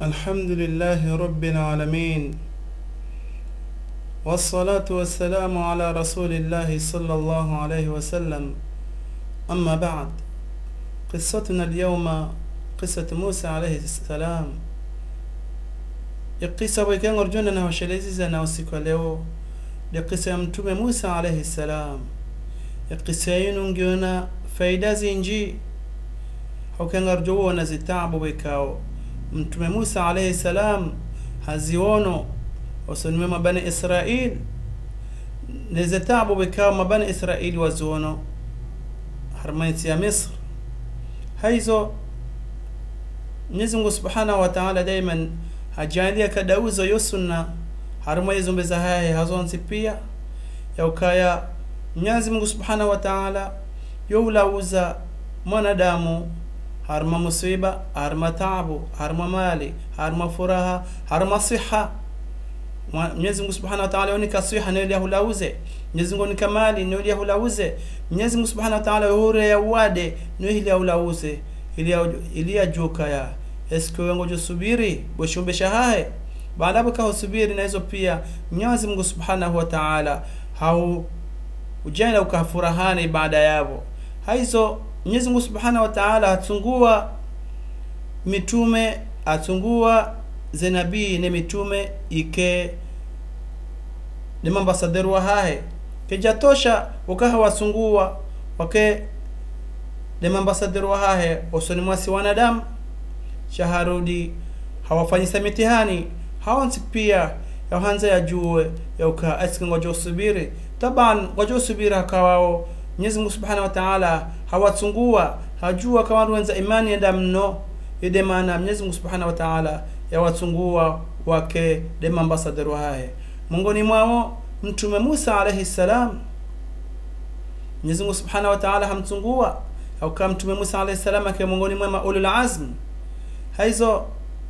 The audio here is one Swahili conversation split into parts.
الحمد لله رب العالمين، والصلاة والسلام على رسول الله صلى الله عليه وسلم. أما بعد، قصتنا اليوم قصة موسى عليه السلام. القصة وكان رجلنا وشليزنا وسكوليو لقصة متوم موسى عليه السلام. القصة ينجونا فايدة زنجي وكان رجونا زتعب وكاو Mtume Musa alayhi salam haziono wasunwe mabani Israeli nezetabu bikao mabani Israeli wazuono harmaiti ya Misr. Haizo Mwenyezi Mungu Subhanahu wa Ta'ala daiman hajalia kadauzo yosunna harmaizo mbeza haya hazonsi pia yaukaya Mwenyezi Mungu Subhanahu wa Ta'ala youlauza mwanadamu harma musiba, harma taabu, harma mali, harma furaha, harma siha. Mwenyezi Mungu Subhanahu wa Ta'ala yonika siha ndio hulauze. Mwenyezi Mungu nika mali ndio hulauze. Mwenyezi Mungu Subhanahu wa Ta'ala hore ya wade ndio hulauze. Ilia joka ya esko yango josubiri boshombe shahahe. Baada hapo ka usubiri na hizo pia Mwenyezi Mungu Subhanahu wa Ta'ala hau ujana ukafurahani baada yabo. Haizo Mwenyezi Mungu Subhanahu wa Ta'ala atungua mitume, atungua zenabii ne mitume ike ni mambasaderu wa hae kijatosha ukaha wasungua wake ni mambasaderu wa hae osoni mwasi wanadamu shaharudi hawafanyisa mitihani hawansi pia ya hanza ya juwe ya uka asiki ngojo subiri taban ngojo subiri hakawao Mwenyezi Mungu Subhanahu wa Ta'ala hawatungua hajua kama wenza imani enda mno ide maana Mwenyezi Mungu Subhanahu wa Ta'ala yawatungua wake dema ambassador hae mongoni mwao mtume Musa alayhi salam. Mwenyezi Mungu Subhanahu wa Ta'ala hamtungua au kama mtume Musa alayhi salam akiwa mongoni mwa ulul azm. Haizo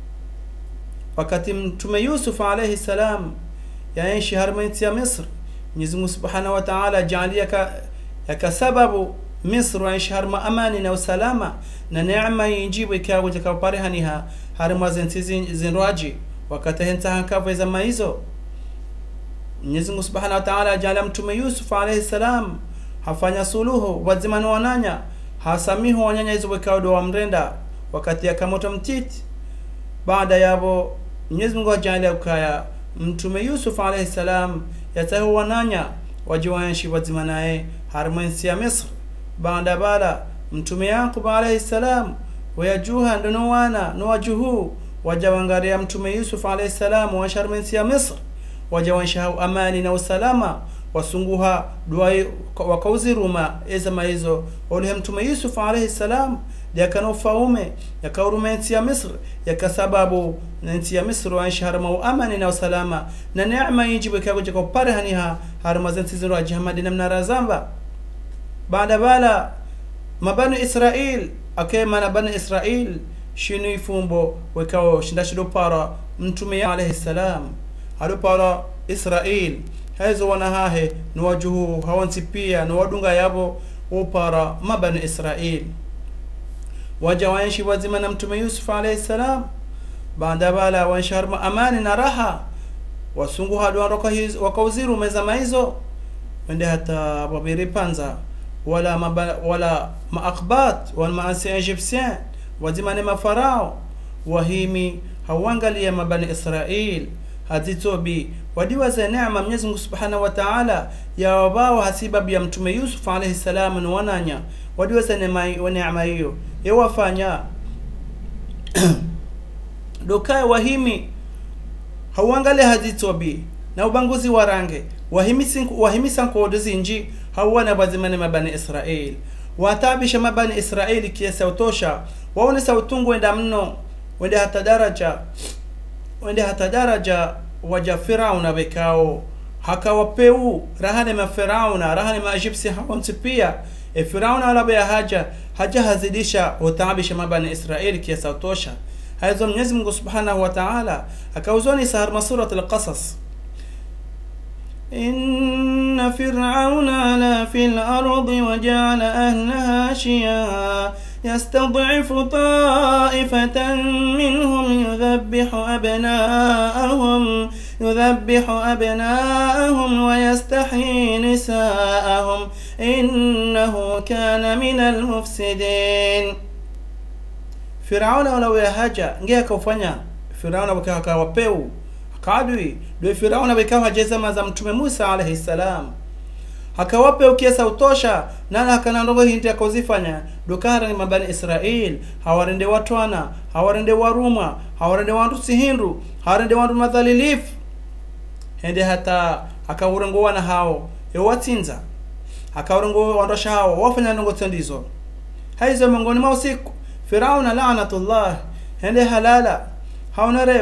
wakati mtume Yusuf alayhi salam yaishi harmaiti ya Misr, Mwenyezi Mungu Subhanahu wa Ta'ala jalia sababu Misr waishi harma amani na usalama na neema yinjibu ikawa jakaparehaniha harma zinraji wakati henta hankavu zama hizo. Mwenyezi Mungu Subhanahu wa Ta'ala jala mtume Yusuf alayhi salam hafanya suluhu wazimano wananya hasamihu wanyanya hizo ikawa do mrenda wakati yakamoto mtiti. Baada yabo Mwenyezi Mungu jala ukaya mtume Yusuf alayhi salam yatahu wananya wajiwanshi wazimanae harmansi ya Misr. Baada bala mtume Yaqub alayhi salam wayajuha ndonowana nuwajuhu wajawangaria mtume Yusuf alayhi salam wa harmansi ya Misr wajawansha amani na usalama wasunguha duai wakauziruma ezama hizo ole mtume Yusuf alayhi salam yakanofaume yakaurumensi ya Misr yakasababu nchi ya Misr waishi harma amani na usalama na neema yinjibu ikagoje kwa parehaniha harma zintiziru ajhamadi na mnarazamba. Baada bala mabani Israel akema na bani Israel shinu ifumbo wekao shindashido para mtume alayhi salam hado para Israel hazo wanahahe nuwajuhu hawansi pia nuwadunga yabo upara mabani Israel wajawanshi wazima na mtume Yusuf alayhi salam. Baada bala wansharma amani na raha wasungu hadu wakauziru mezama hizo wende hata wabiri panza wala maakbat wala maasi egyptien wazima ni mafarao wahimi hawangalia mabani Israel hazitobi wadiwa za neema Mwenyezi Mungu Subhanahu wa Ta'ala ya wabao hasibabu ya mtume Yusuf alayhi salam na wananya wadiwa za neema hiyo yawafanya dokae wahimi hawangalia hazitobi na ubanguzi wa range wahimi sankodozi nji hawana wazimane mabani Israeli watabisha mabani Israeli kiasi utosha waone sautungu wenda mno wende hata daraja waja Firauna bekao hakawapeu rahane ma Firauna rahane ma Egypti hawansi pia Firauna alabe haja hazidisha utabisha mabani Israeli kiasi utosha. Haizo Mwenyezi Mungu Subhanahu wa Ta'ala akauzoni sahar surat al-Qasas إن فرعون علا في الأرض وجعل أهلها شيعا يستضعف طائفة منهم يذبح يذبح أبناءهم ويستحيي نساءهم إنه كان من المفسدين. فرعون ولو يهجا ngia kufanya Firauna wakawa peu akadui ndio Firauna wakawa jeza za mtume Musa alayhi salam akawape ukiesa utosha nana akanandogo hindi akozifanya dokara ni mabani Israel hawarende watwana hawarende waruma hawarende wandu sihindu hawarende wandu madhalilif hende hata akawurengoa na hao ewatinza akawurengoa wandosha hao wafanya ndongo tendizo haizo mongoni mwa usiku Firauna la'natullah hende halala hauna rev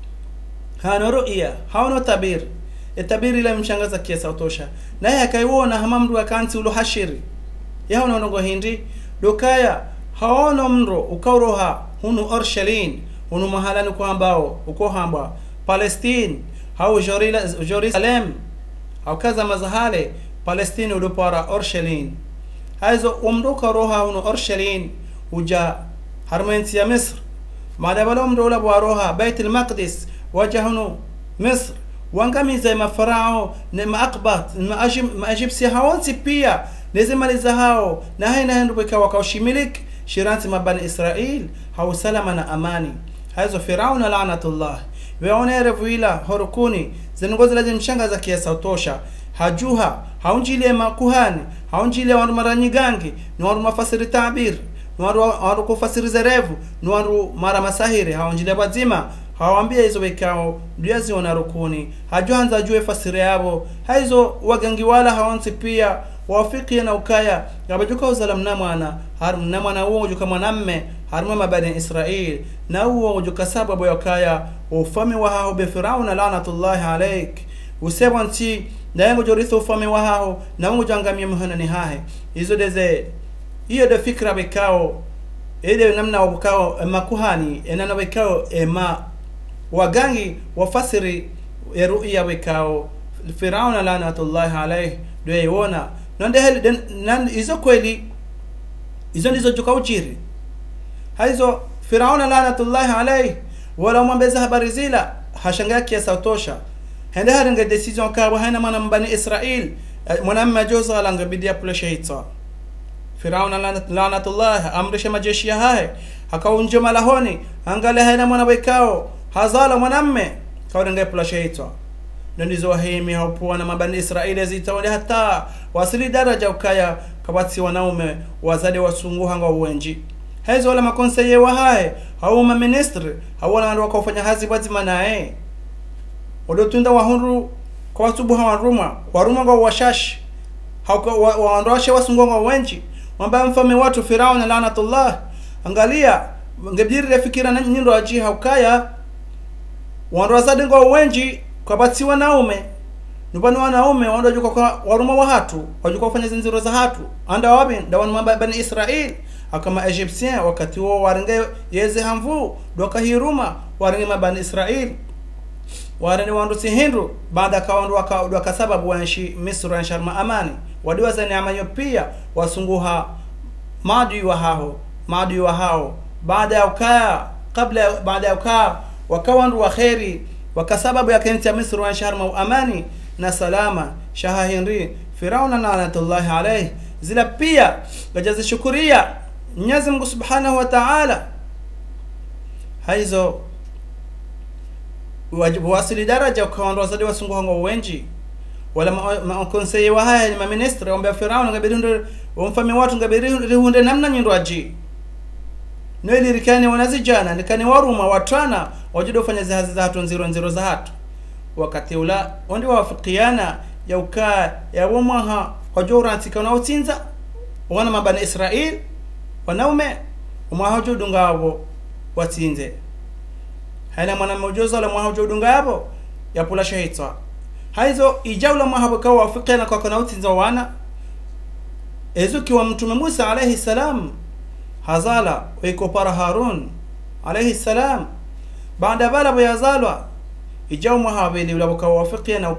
hauna ru'ya hauna tabir etabiri ila mshangaza kiasa utosha naye akaiona hamamdu akanti ulo hashiri yao nongo hindi dokaya haona mro ukauroha hunu Orshalin hunu mahalani kwa ambao uko hamba Palestine hau Jerusalem au kaza mazahale Palestine udopara Orshalin haizo umruka roha hunu Orshalin uja harmenti ya Misr madabalo mdo ula bwaroha Bait al-Maqdis wajahunu Misr wangamiza mafarao na maakbat maajibsi hawansi pia nezimaliza hao na haina hendu beka wakaushimilik shiranti mabani Israel hau salama na amani haizo Firauna la'natullah weonere vuila horukuni zingozi la mshanga za kiasa utosha hajuha haunjile makuhani haunjile wandu maranyigangi ni wandu mafasiri tabir ni wandu kufasiri zerevu ni wandu mara masahiri haunjile bazima hawambia hizo wekao duazi wana rukuni hajuanza jue fasiri yabo haizo wagangi wala hawansi pia wafiki na ukaya gabajuka uzalam na mwana uo juka mwanamme harma mabani Israel na uo juka sababu ya ukaya ufami wa hao be Firauna la'natullahi alayk usebanti na yango joritho ufami wa hao na mungu jangamia muhana ni hahe hizo deze hiyo de fikra bekao ile namna wakao makuhani enana bekao wagangi wafasiri ru'ya wekao Firauna la'natullahi alayhi ndio yona nande hizo kweli hizo ndizo juka ujiri hizo Firauna la'natullahi alayhi wala mwambeza habari zila hashangaa kiasa utosha hende haringa decision kawa haina maana mbani Israel mwanamme joza alanga bidia pula shahita Firauna la'natullahi amrisha majeshi ya hae akaunje malahoni angale haina mwana wekao hazala mwanamme kawarenga pula shahita ndizo wahimi hapo na mabani Israeli zitawale hata wasili daraja ukaya kabati wanaume wazade wasunguha nga uwenji hizo wala makonseye wa hae au ma ministre hawana ndio wakafanya hazi bazima nae odotunda wahuru kwa subuha waruma nga washash waondoshe wasunguha uwenji mwamba mfame watu Firauna la'natullah angalia ngebiri fikira na nyindo aji haukaya wandwazade nga uwenji kwa bati wanaume nubani wanaume wandojuka kwa waruma wa hatu wajuka kufanya zinziro za hatu anda wabi ndawani mamba bani Israel akama Egyptien wakati wao waringe yeze hamvu doka hiruma waringe mabani Israel waringe wandu sihindu baada kawandu waka sababu wanshi Misri na sharma amani wadiwa za neema pia wasunguha maadui wa hao baada ya ukaya baada ya ukaya wakawandu wa khairi wakasababu ya kenti ya Misri wa sharma amani na salama shaha Henry Firauna la'natullahi alayhi zila pia gajazi shukuria Mwenyezi Mungu Subhanahu wa Ta'ala haizo wajibu wasili daraja ukaondoa zadi wasunguha ngo wenji wala makonseye wa haya ni maministri wambia Firauna ngabirunde wamfami watu ngabirunde namna nyindo aji Nweli rikani wanazijana nikani waruma watana wajudo fanya zihazi za hatu nziro za hatu wakati ula wandi wafikiana ya ukaa ya wamaha wajura antika unaotinza wana mabani Israel wanaume umahajo dungabo watinze haina mwana mmojoza la mwahajo dungabo ya pula shahita haizo ijaula mahabo kwa wafikiana kwa utinza wana ezuki wa mtume Musa alayhi salam hazala wiko para Harun alayhi salam baada bala yazalwa ijao mahabili ula wakawafikia na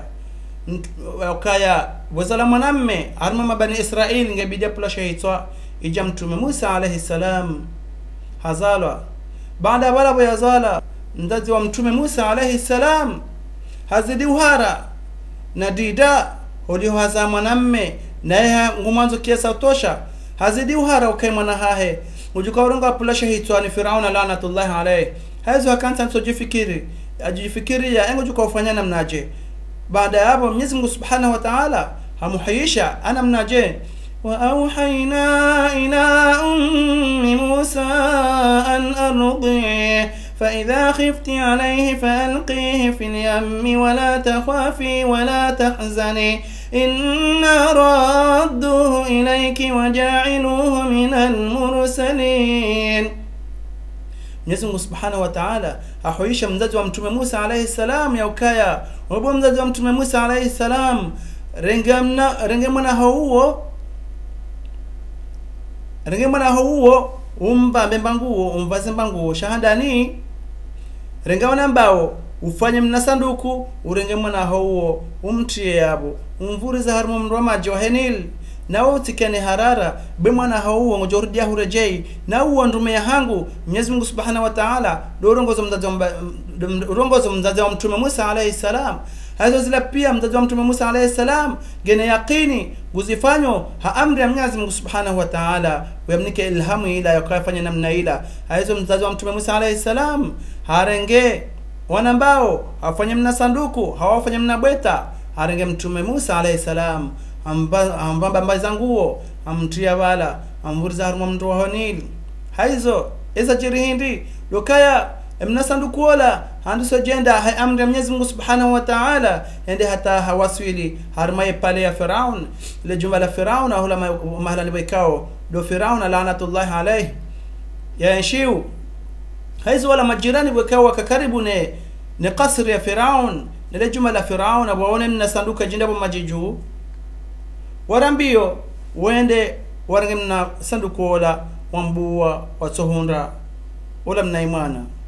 ukaya wazala mwanamme arma mabani Israeli ngebidia pula shahitwa ija mtume Musa alayhi salam hazalwa baada bala yazala mzazi wa mtume Musa alayhi salam hazidi uhara na dida holi haza mwanamme naye ngumanzo kiasa utosha hazidi uhara ukai mwana hahe ujukaoronga pulasha hitwani Firauna laanatullahi alayhi hazo akanta ajifikiri ya engo jukofanya namnaje baada ya hapo Mwenyezi Mungu Subhanahu wa Ta'ala hamuhayisha ana mnaje wa auhayna ila ummi Musa an ardi فإذا خفت عليه فألقيه في اليم ولا تخافي ولا تحزني إنا رادوه إليك وجاعلوه من المرسلين. Mwenyezi Mungu Subhanahu wa Ta'ala ahuisha mzazi wa mtume Musa alayhi salam ya ukaya wapo mzazi wa mtume Musa alayhi salam rengemana huo umba mbembanguo umvaze mbanguo shahadani rengawana mbao ufanye mnasanduku urengemana huo umtie yabo umvuriza harmo mndwa maji wa henil na utikane harara bemwana huo ngojordia hurejei na uo ndume ya hangu Mwenyezi Mungu Subhanahu wa Ta'ala urongozo mzazi wa mtume Musa alayhi salam hazo zila pia mzazi wa mtume Musa alayhi salam gene yaqini guzifanyo amri ya Mwenyezi Mungu Subhanahu wa Ta'ala uyamnike ilhamu ila yakafanya namna ila hazo mzazi wa mtume Musa alayhi salam harenge wanambao afanye mnasanduku hawafanye mnabweta harenge mtume Musa alayhi salam ambamba mbazanguo amtia wala amvuriza harmo mtu wa honil haizo eza jirihindi lokaya mnasanduku wala handuso jenda hai amri ya Mwenyezi Mungu Subhanahu wa Ta'ala ende hata hawaswili harmaye pale ya Firaun ile jumba la Firaun ahula mahala libekao do Firaun laanatullahi alayhi ya nshiu haizo wala majirani bekao wakakaribu ne kasri ya Firaun ile jumba la Firaun abaone mnasanduka jinda majiju warambio wende warangemna sanduku wala wambua watohunda wala mnaimana